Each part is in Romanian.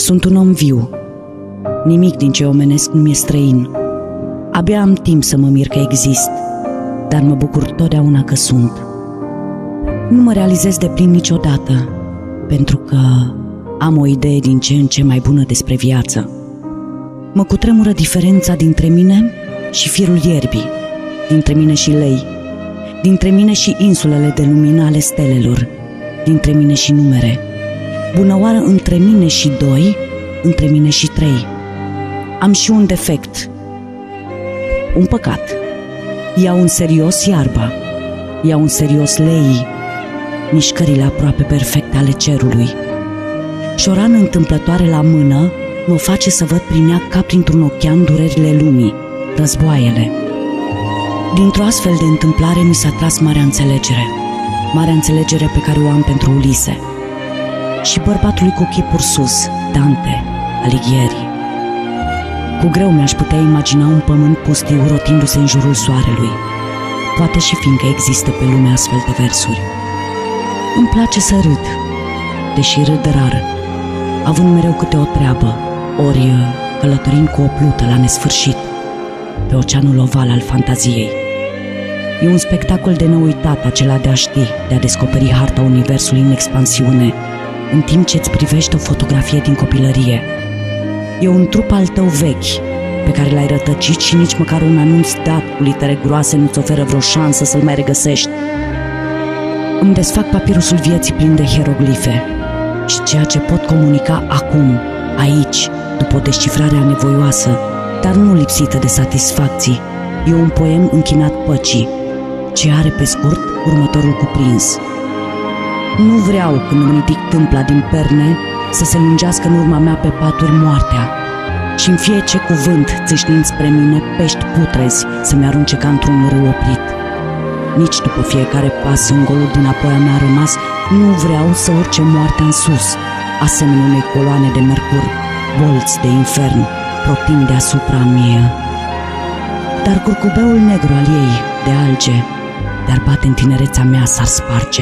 Sunt un om viu. Nimic din ce omenesc nu mi-e străin. Abia am timp să mă mir că exist, dar mă bucur totdeauna că sunt. Nu mă realizez de plin niciodată, pentru că am o idee din ce în ce mai bună despre viață. Mă cutremură diferența dintre mine și firul ierbii, dintre mine și lei, dintre mine și insulele de lumină ale stelelor, dintre mine și numere. Bunăoară între mine și doi, între mine și trei. Am și un defect, un păcat. Iau în serios iarba, iau în serios leii, mișcările aproape perfecte ale cerului. Și o rană întâmplătoare la mână mă face să văd prin ea ca printr-un ochean durerile lumii, războaiele. Dintr-o astfel de întâmplare mi s-a tras marea înțelegere pe care o am pentru Ulise și bărbatului cu chipuri sus, Dante Alighieri. Cu greu mi-aș putea imagina un pământ pustiu rotindu-se în jurul soarelui, poate și fiindcă există pe lume astfel de versuri. Îmi place să râd, deși râd rar, având mereu câte o treabă, ori călătorind cu o plută la nesfârșit pe oceanul oval al fantaziei. E un spectacol de neuitat acela de a ști, de a descoperi harta universului în expansiune, în timp ce îți privești o fotografie din copilărie. E un trup al tău vechi, pe care l-ai rătăcit și nici măcar un anunț dat cu litere groase nu-ți oferă vreo șansă să-l mai regăsești. Îmi desfac papirusul vieții plin de hieroglife și ceea ce pot comunica acum, aici, după o descifrare anevoioasă, dar nu lipsită de satisfacții, e un poem închinat păcii, ce are pe scurt următorul cuprins. Nu vreau, când îmi ridic tâmpla din perne, să se lungească în urma mea pe paturi moartea și în fie ce cuvânt, țâșnind spre mine, pești putrezi să-mi arunce ca într-un râu oprit. Nici după fiecare pas în golul din apoi a mea rămas, nu vreau să urce moartea în sus, asemenea unei coloane de mercur, bolți de infern, protind deasupra mie. Dar curcubeul negru al ei, de alge, de-ar bate în tinerețea mea, s-ar sparge.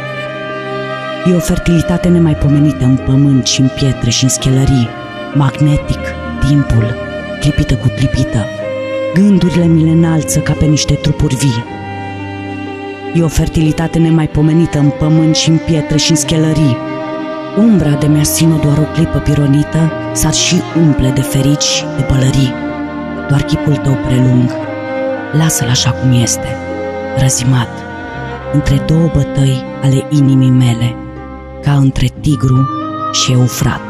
E o fertilitate nemaipomenită în pământ și în pietre și în schelării, magnetic, timpul, clipită cu clipită. Gândurile mi le înalță ca pe niște trupuri vii. E o fertilitate nemaipomenită în pământ și în pietre și în schelării. Umbra de mi-aș ține doar o clipă pironită s-ar și umple de ferici, de pălării. Doar chipul tău prelung, lasă-l așa cum este, răzimat, între două bătăi ale inimii mele, ca între Tigru și Eufrat.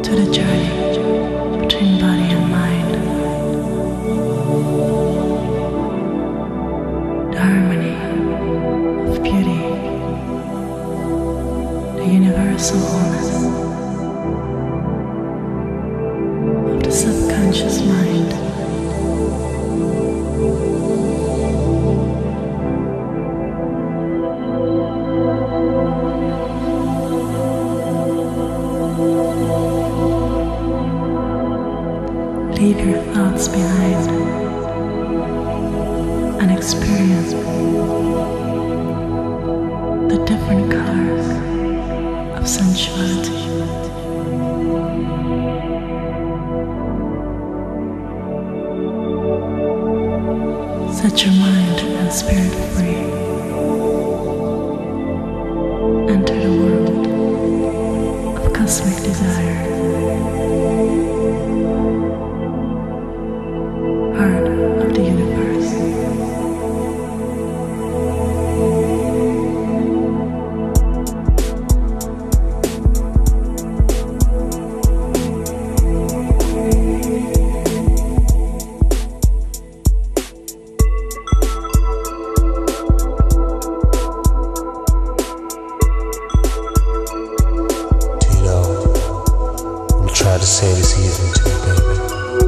to the journey between body and mind, the harmony of beauty, the universal wholeness of the subconscious mind. Leave your thoughts behind and experience the different colors of sensuality. Set your mind and spirit free. Enter the world of cosmic desire. Part of the universe. Try to say this evening to you, baby.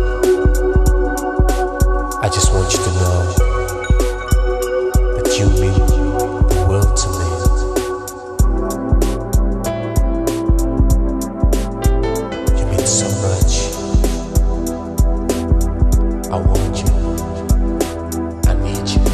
I just want you to know that you mean the world to me. You mean so much. I want you. I need you.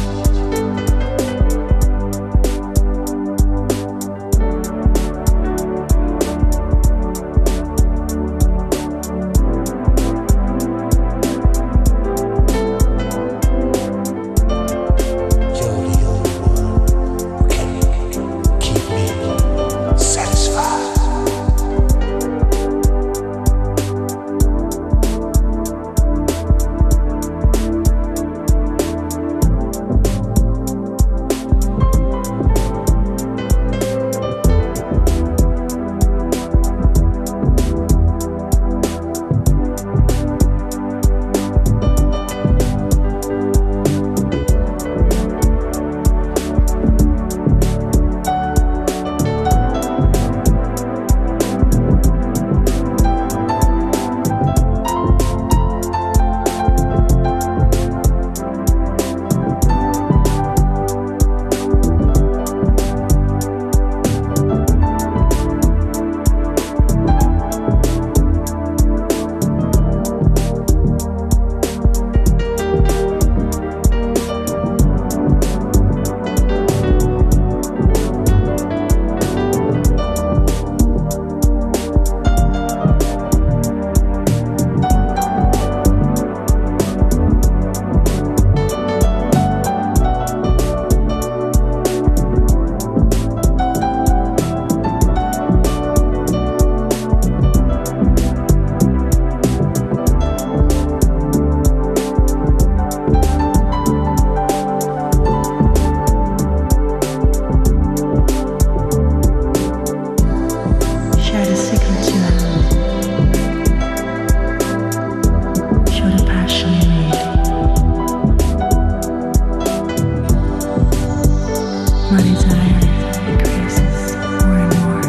My desire increases more and more.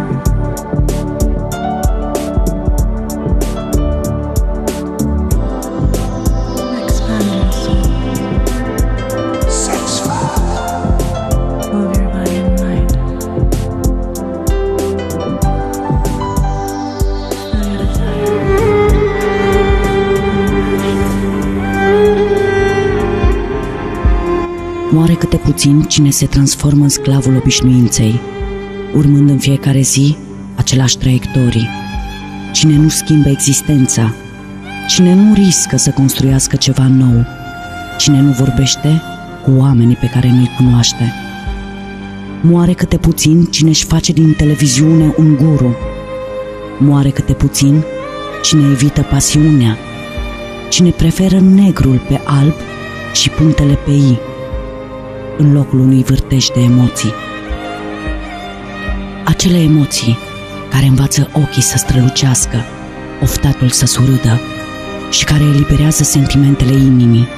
Expand your soul. Satisfy. Move your body and mind. Feel your desire. Moare câte puțin cine se transformă în sclavul obișnuinței, urmând în fiecare zi aceleași traiectorii. Cine nu schimbă existența, cine nu riscă să construiască ceva nou, cine nu vorbește cu oamenii pe care nu-i cunoaște. Moare câte puțin cine își face din televiziune un guru. Moare câte puțin cine evită pasiunea, cine preferă negrul pe alb și punctele pe i, în locul unui vârtej de emoții. Acele emoții care învață ochii să strălucească, oftatul să surâdă și care eliberează sentimentele inimii.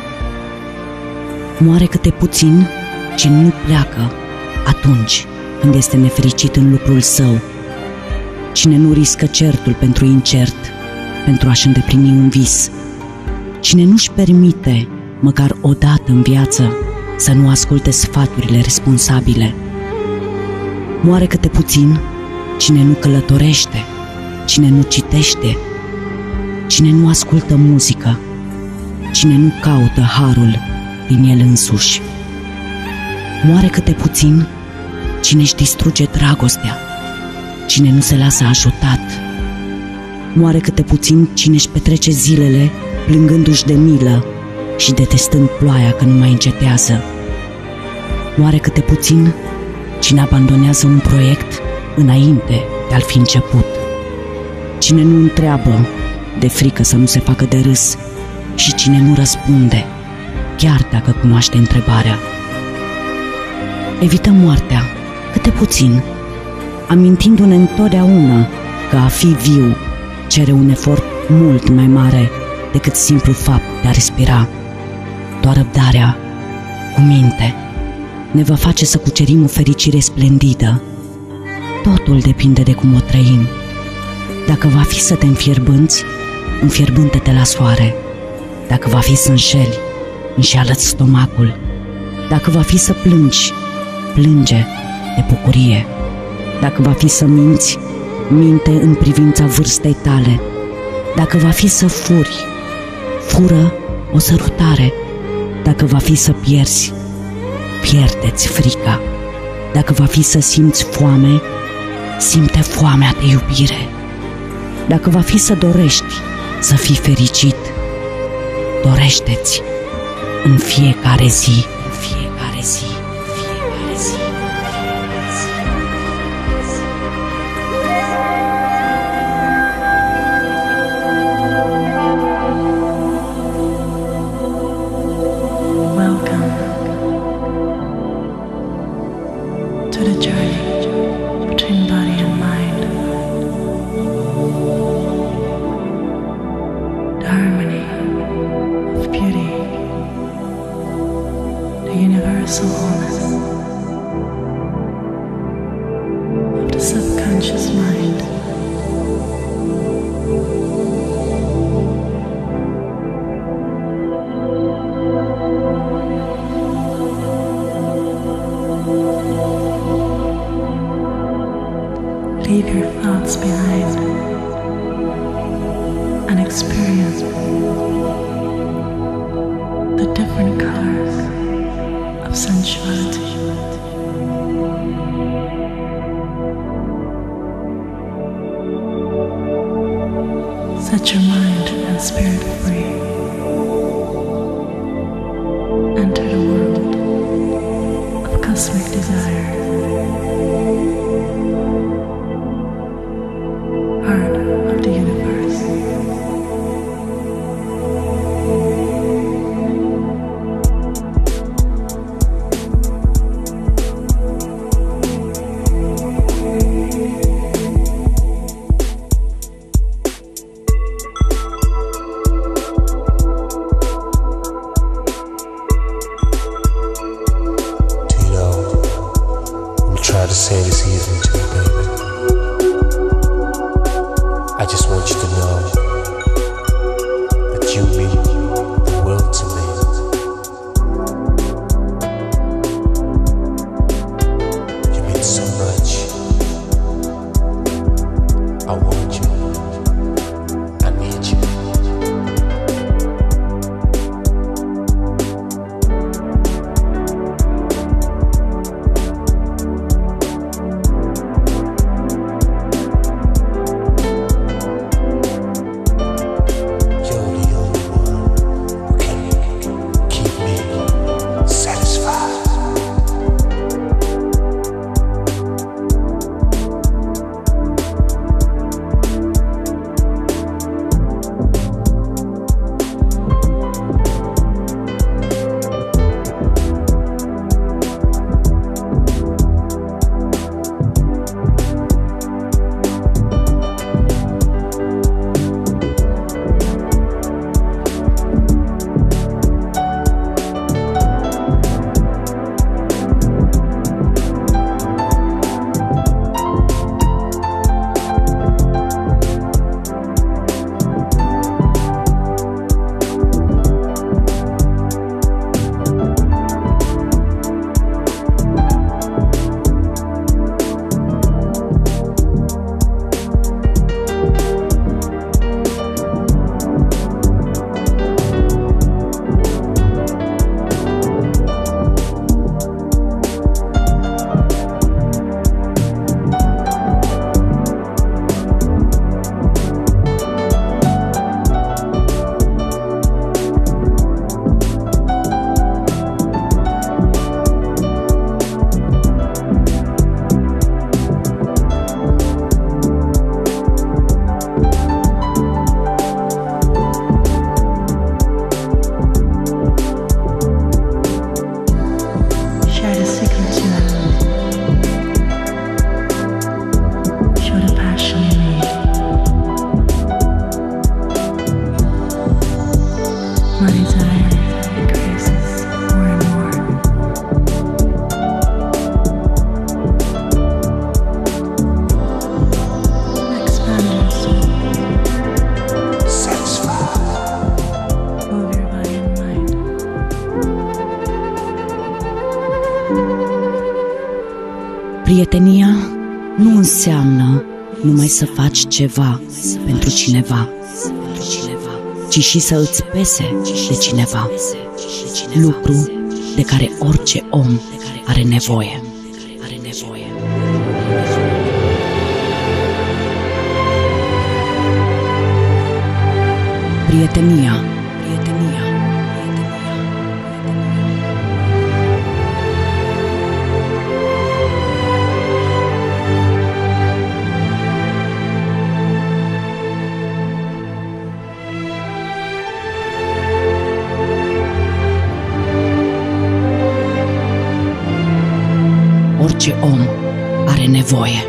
Moare câte puțin ce nu pleacă atunci când este nefericit în lucrul său. Cine nu riscă certul pentru incert, pentru a-și îndeplini un vis. Cine nu-și permite, măcar o dată în viață, să nu asculte sfaturile responsabile. Moare câte puțin cine nu călătorește, cine nu citește, cine nu ascultă muzică, cine nu caută harul din el însuși. Moare câte puțin cine își distruge dragostea, cine nu se lasă ajutat. Moare câte puțin cine își petrece zilele plângându-și de milă și detestând ploaia că nu mai încetează. Moare câte puțin cine abandonează un proiect înainte de a-l fi început. Cine nu întreabă de frică să nu se facă de râs și cine nu răspunde, chiar dacă cunoaște întrebarea. Evităm moartea câte puțin, amintindu-ne întotdeauna că a fi viu cere un efort mult mai mare decât simplu fapt de a respira. Doar răbdarea, cu minte, ne va face să cucerim o fericire splendidă. Totul depinde de cum o trăim. Dacă va fi să te înfierbânți, înfierbântă-te la soare. Dacă va fi să înșeli, înșeală-ți stomacul. Dacă va fi să plângi, plânge de bucurie. Dacă va fi să minți, minte în privința vârstei tale. Dacă va fi să furi, fură o sărutare. Dacă va fi să pierzi, pierde-ți frica. Dacă va fi să simți foame, simte foamea de iubire. Dacă va fi să dorești să fii fericit, dorește-ți în fiecare zi, în fiecare zi, în fiecare zi. Welcome to the journey between body and mind. The harmony of beauty, the universal wholeness of the subconscious mind. Leave your thoughts behind and experience the different colors of sensuality. Set your mind and spirit free. Enter the world of cosmic desire. Part of the universe. Try to say this evening to you, baby. I just want you to know numai să faci ceva pentru cineva, ci și să îți pese de cineva, lucru de care orice om are nevoie. Prietenia. Orice om are nevoie.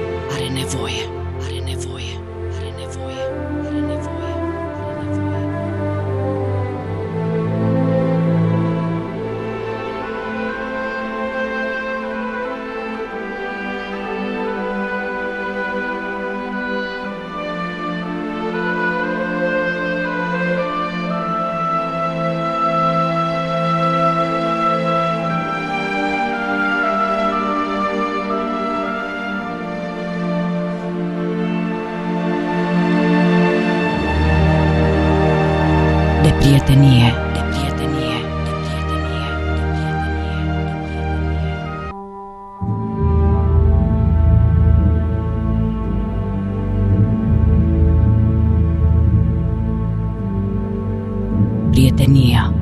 De prietenie. Prietenia.